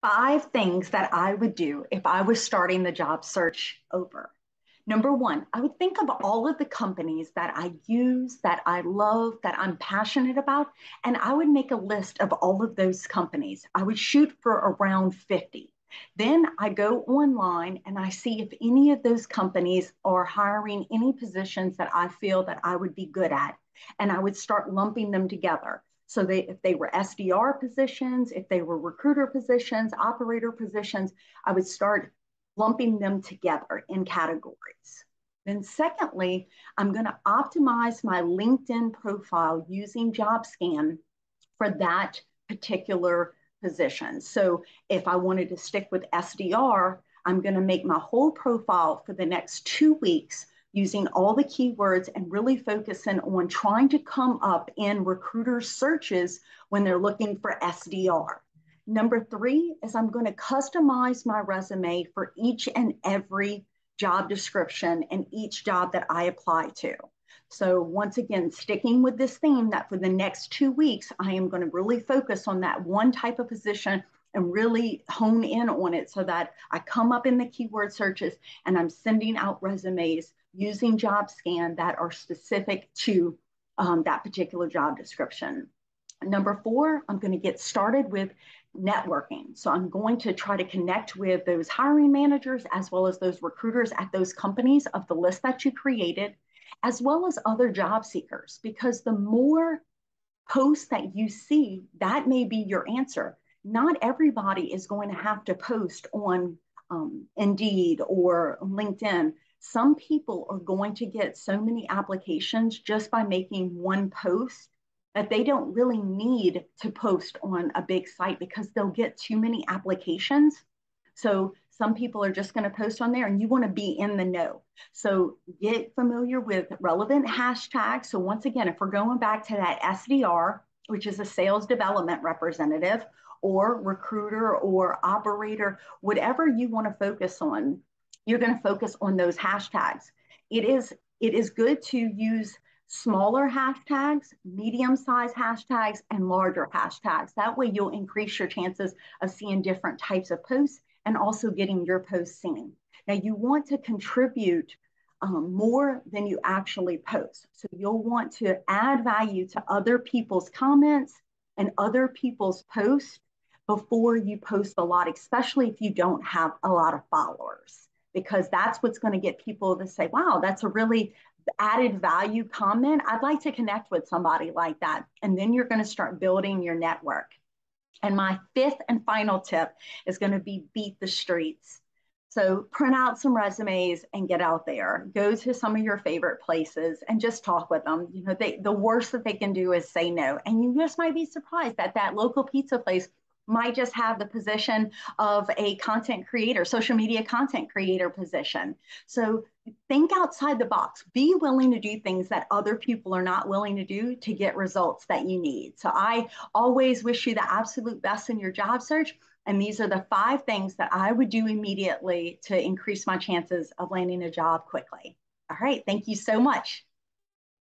Five things that I would do if I was starting the job search over. Number one, I would think of all of the companies that I use, that I love, that I'm passionate about, and I would make a list of all of those companies. I would shoot for around 50. Then I go online and I see if any of those companies are hiring any positions that I feel that I would be good at. And I would start lumping them together. So if they were SDR positions, if they were recruiter positions, operator positions, I would start lumping them together in categories. Then secondly, I'm going to optimize my LinkedIn profile using Jobscan for that particular position. So if I wanted to stick with SDR, I'm going to make my whole profile for the next 2 weeks using all the keywords and really focusing on trying to come up in recruiter searches when they're looking for SDR. Number three is I'm going to customize my resume for each and every job description and each job that I apply to. So once again, sticking with this theme that for the next 2 weeks, I am going to really focus on that one type of position and really hone in on it so that I come up in the keyword searches and I'm sending out resumes using JobScan that are specific to that particular job description. Number four, I'm going to get started with networking. So I'm going to try to connect with those hiring managers as well as those recruiters at those companies of the list that you created, as well as other job seekers, because the more posts that you see, that may be your answer. Not everybody is going to have to post on Indeed or LinkedIn. Some people are going to get so many applications just by making one post that they don't really need to post on a big site because they'll get too many applications. So some people are just going to post on there and you want to be in the know. So get familiar with relevant hashtags. So once again, if we're going back to that SDR, which is a sales development representative, or recruiter or operator, whatever you want to focus on, you're going to focus on those hashtags. It is good to use smaller hashtags, medium-sized hashtags, and larger hashtags. That way you'll increase your chances of seeing different types of posts and also getting your posts seen. Now you want to contribute more than you actually post. So you'll want to add value to other people's comments and other people's posts before you post a lot, especially if you don't have a lot of followers, because that's what's going to get people to say, wow, that's a really added value comment. I'd like to connect with somebody like that. And then you're going to start building your network. And my fifth and final tip is going to be beat the streets. So print out some resumes and get out there. Go to some of your favorite places and just talk with them. You know, the worst that they can do is say no. And you just might be surprised that that local pizza place might just have the position of a content creator, social media content creator position. So think outside the box. Be willing to do things that other people are not willing to do to get results that you need. So I always wish you the absolute best in your job search. And these are the five things that I would do immediately to increase my chances of landing a job quickly. All right. Thank you so much.